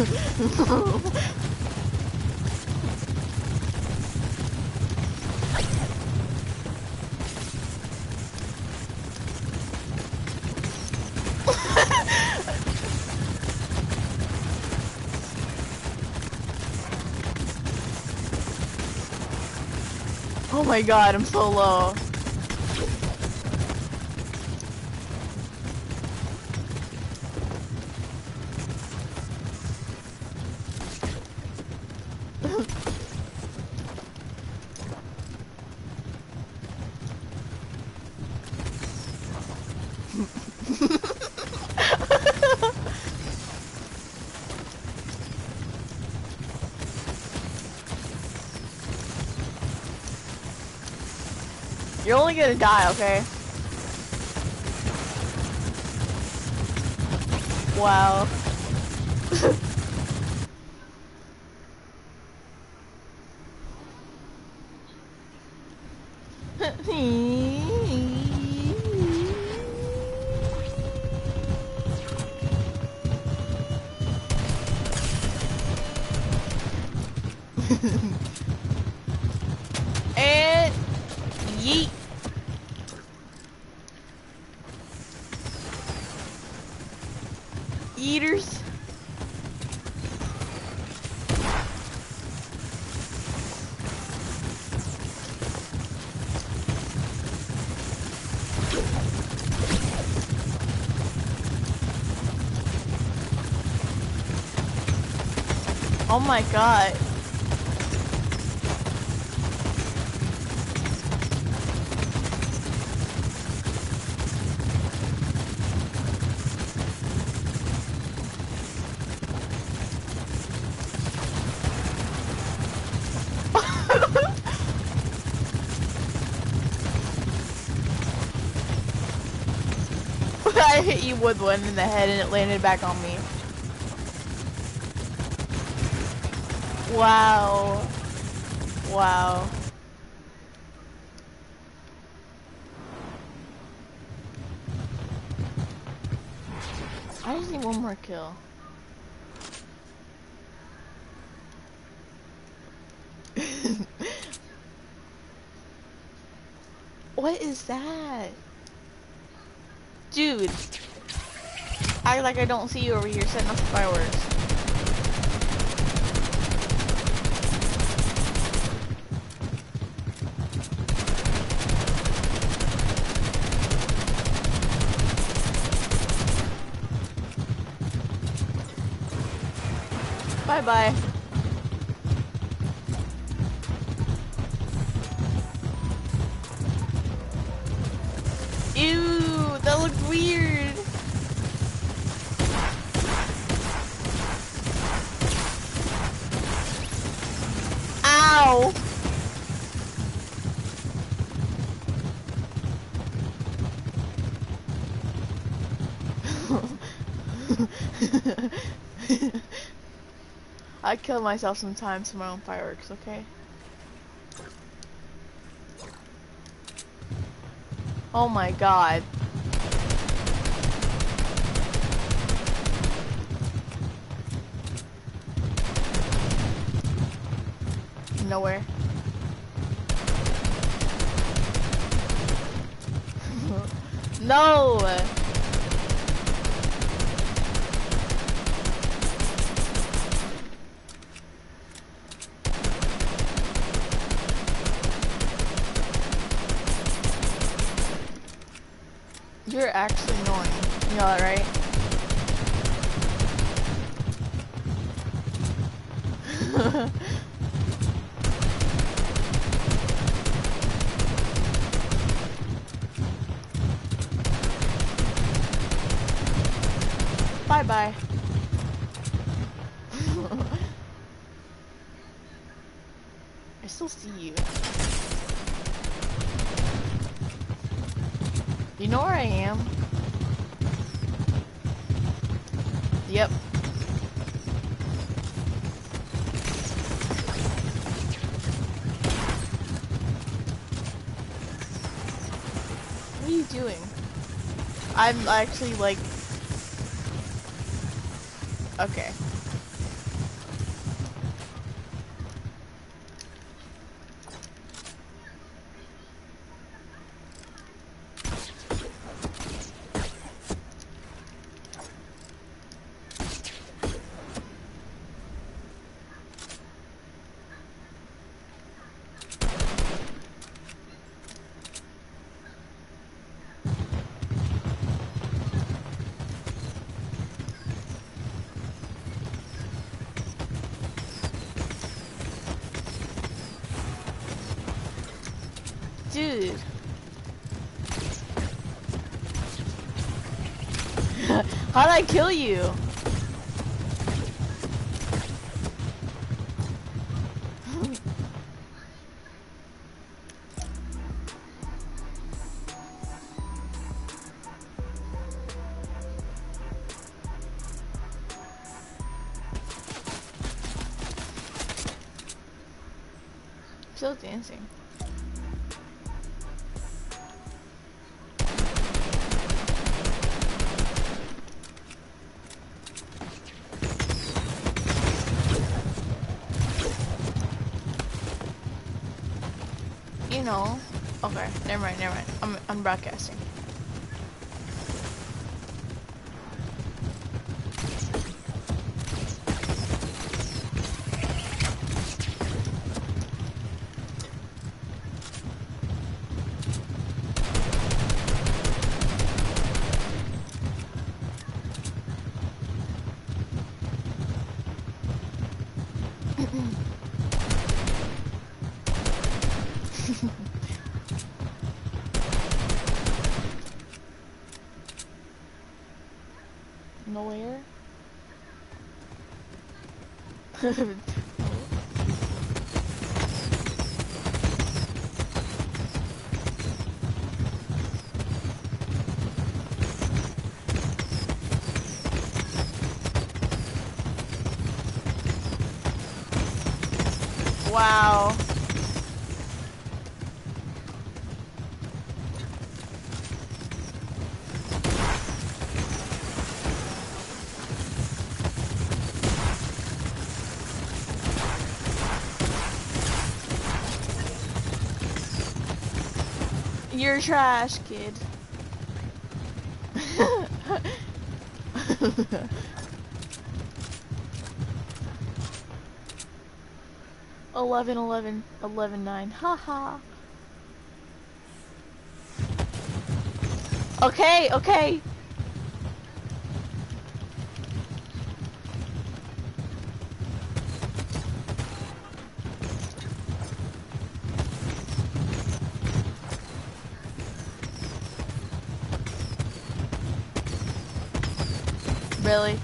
Oh my god, I'm so low. You're only gonna die, okay? Wow. And yeet. Eaters. Oh my god. I hit you with one in the head and it landed back on me. Wow. Wow. I just need one more kill. What is that? Dude. Act like I don't see you over here setting off the fireworks. Bye-bye. Ew, that looked weird. Ow. I kill myself sometimes for my own fireworks, okay? Oh my god. Nowhere. No! You're actually annoying. You know that, right? Bye-bye. I still see you. You know where I am? Yep. What are you doing? I'm actually like... Okay. Dude. How'd I kill you? Still dancing. You know. Okay, never mind, never mind. I'm broadcasting. Nowhere. Wow. You're trash, kid. 11, 9. Haha. Okay, okay. Really?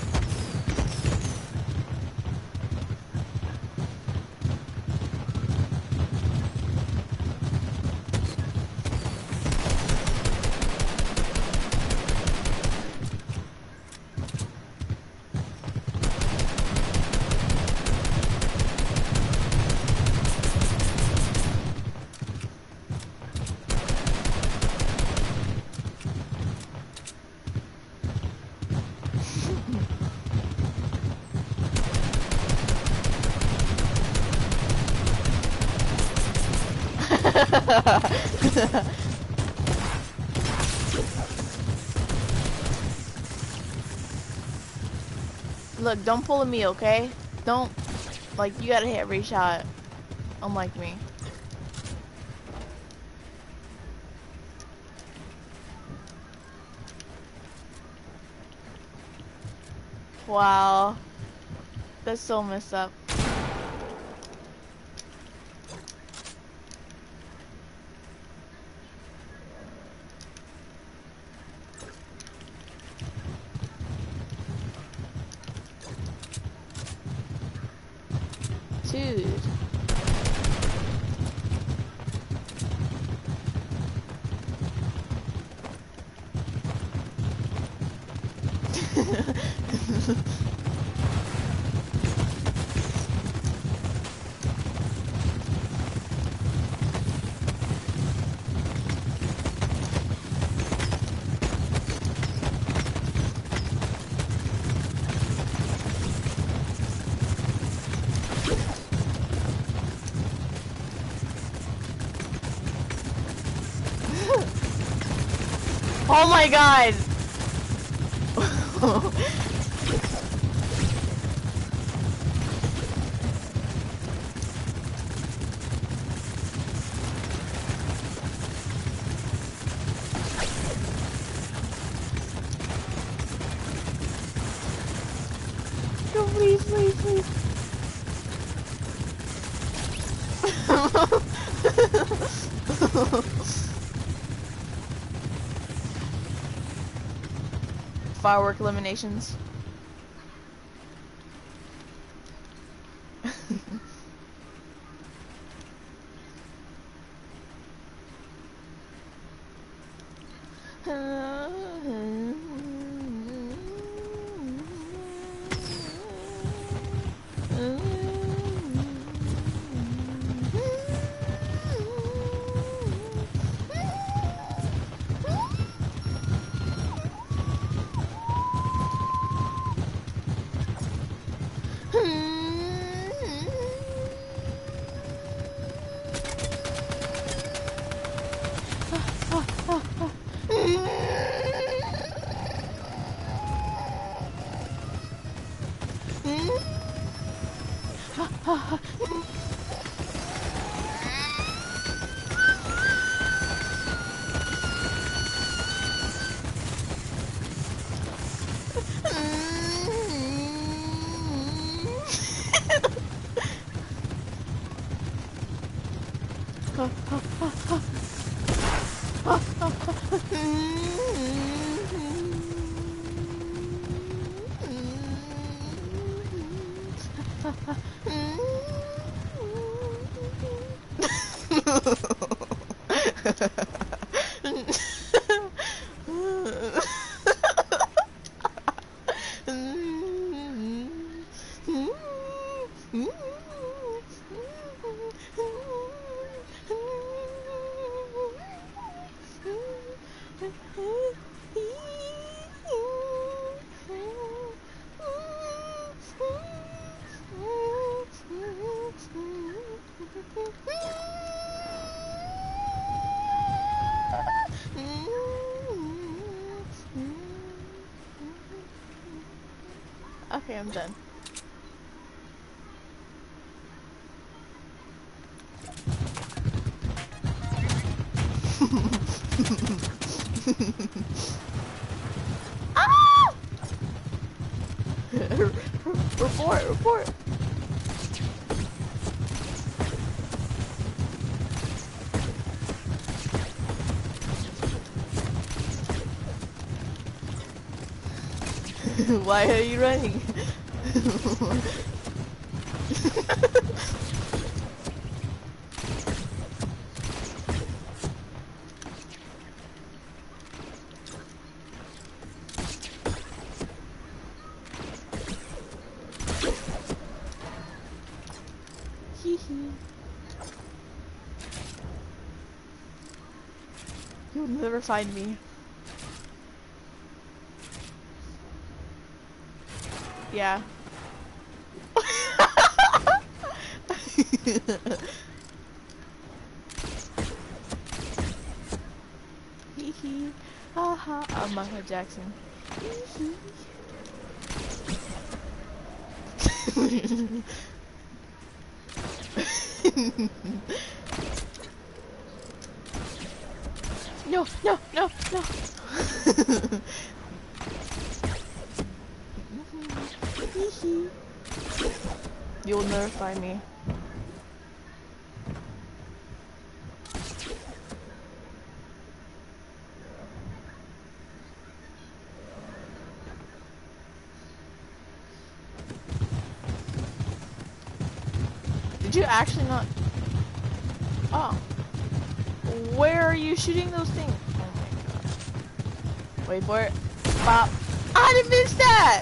Look, don't pull a me, okay? Don't, like, you gotta hit every shot, unlike me. Wow. That's so messed up. Dude. Oh my god! No, please, please, please. Firework eliminations. Okay, I'm done. Ah! Report. Why are you running? You'll never find me. Yeah. Hee hee. Ha ha. I'm Michael Jackson. No. You'll never find me. Did you actually not? Oh. Where are you shooting those things? Oh my god. Wait for it. Pop. I didn't miss that!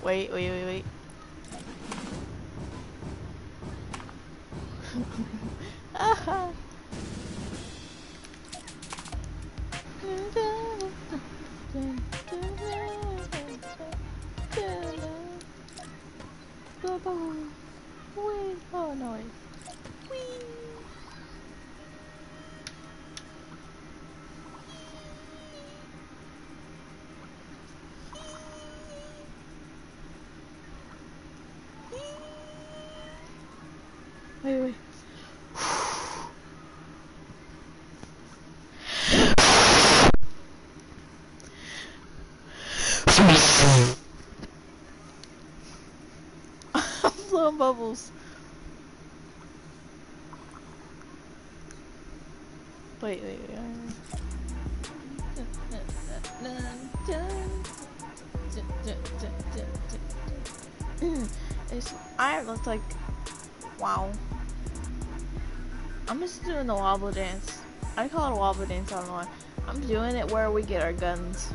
Wait, wait, wait, wait. Wait, oh no. Whee! Wait, wait. I'm blowing bubbles. Wait, wait, wait. I look like, wow. I'm just doing the wobble dance. I call it a wobble dance, I don't know why. I'm doing it where we get our guns.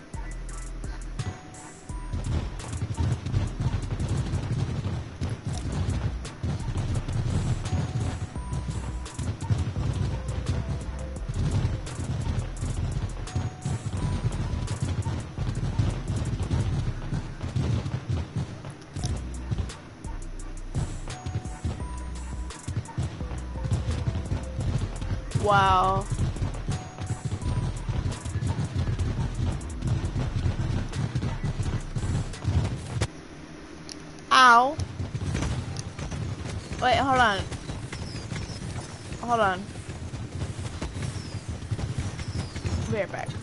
Wow. Ow. Wait, hold on. Hold on. Be right back.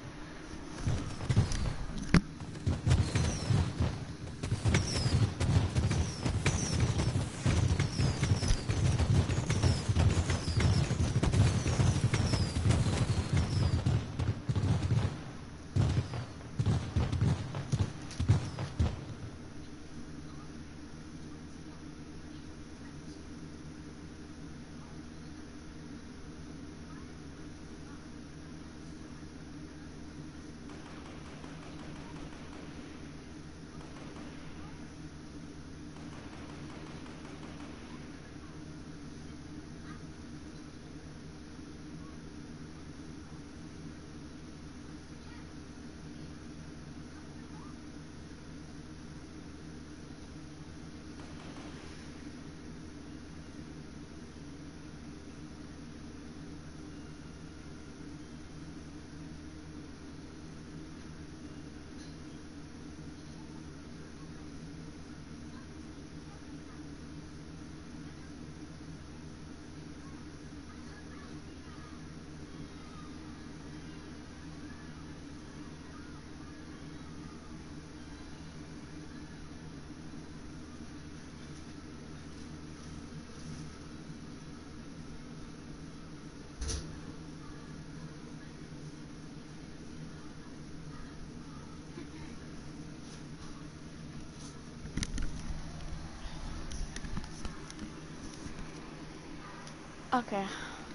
Okay.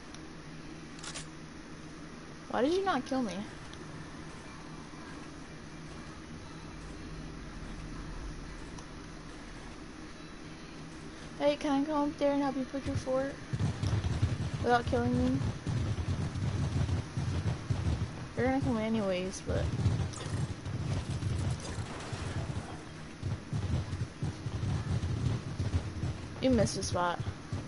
Why did you not kill me? Hey, can I come up there and help you put your fort? Without killing me? You're gonna kill me anyways, but... You missed a spot.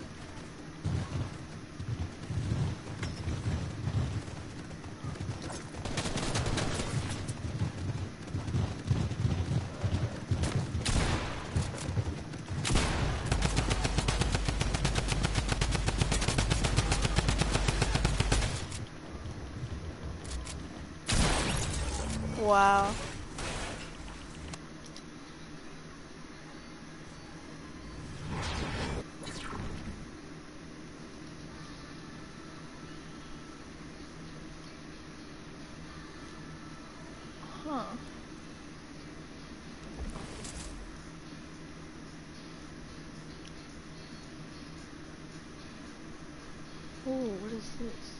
Wow. Huh. Oh, what is this?